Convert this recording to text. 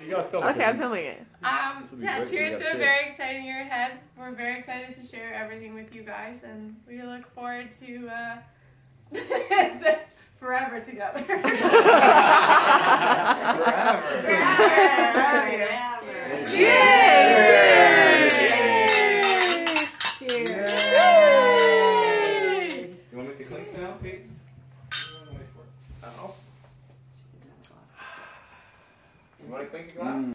You gotta film it. Okay, I'm filming it. Yeah, cheers to a very exciting year ahead. We're very excited to share everything with you guys, and we look forward to forever together. Forever. Cheers! Cheers! You want me to clink now, Pete? Uh-oh. You want to clink the glass?